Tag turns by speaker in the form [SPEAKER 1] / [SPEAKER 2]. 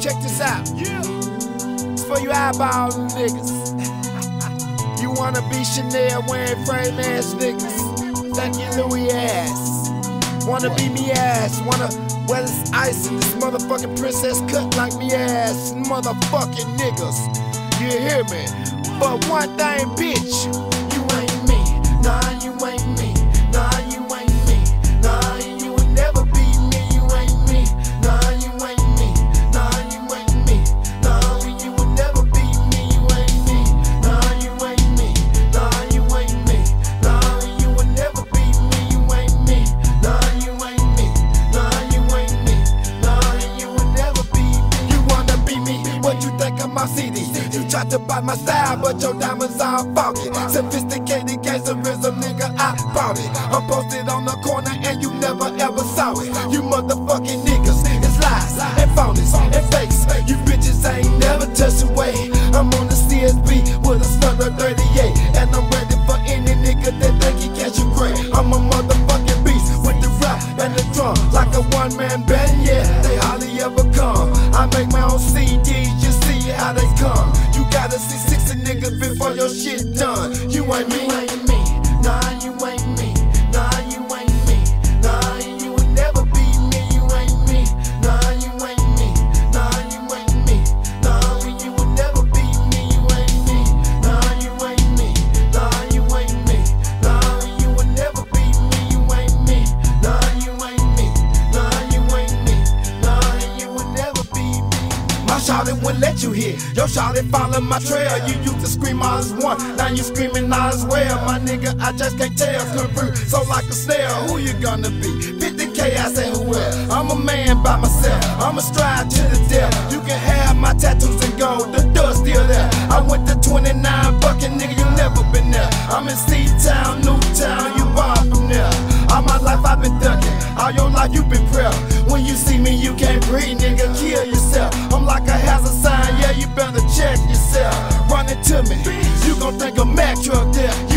[SPEAKER 1] check this out. It's for you eyeball niggas. You wanna be Chanel wearing frame ass niggas. Thank you, Louis ass. Wanna be me ass. Wanna wear this ice in this motherfucking princess cut like me ass. Motherfucking niggas. You hear me? But one thing, bitch. You ain't me. Nah, you ain't me. Nah, you ain't me. Nah, you will never be me. You ain't me. Nah, you ain't me. Nah, you ain't me. Nah, you will never be me. You ain't me. Nah, you ain't me. Nah, you ain't me. Nah, you will never be me. You ain't me. Nah, you ain't me. Nah, you ain't me. Nah, you will never be me. You wanna be me? What you think of my CD? You tried to buy my style, but your diamonds are foggy. Sophisticated gangsterism, nigga, I bought it. I'm posted on the corner and you never ever saw it. You motherfucking niggas, it's lies and phonies and fakes. You bitches ain't never touched away. I'm on the CSB with a Slugger 38, and I'm ready for any nigga that think he catch you great. I'm a motherfucking beast with the rap and the drum, like a one-man band, yeah, they hardly ever come. I make my own CDs, you see how they come. You gotta see 60 niggas before your shit done. You ain't me. You ain't me. Nah, you ain't me. Nah, you ain't me. Nah, you will never be me. You ain't me. Nah, you ain't me. Nah, you ain't me. Nah, you will never be me. You ain't me. Nah, you ain't me. Nah, you ain't me. Nah, you will never be me. You ain't me. Nah, you ain't me. Nah, you ain't me. Nah, you will never be me. My shawty wouldn't let you hear. Your shawty follow my trail. You used to scream all as one, now you screaming all as well. My nigga, I just can't tell. Come through so like a snail. Who you gonna be? 50K, I say who else? I'm a man by myself. I'ma strive to the death. You can have my tattoos and gold, the dust still there. I went to 29 bucket, nigga, you never been there. I'm in C-Town, Newtown, you far from there. All my life I've been ducking, all your life you been prepped. When you see me, you can't breathe, nigga, kill yourself. I'm like a hazard sign, yeah, you better check yourself. Run it to me, you gon' think a Mack truck there.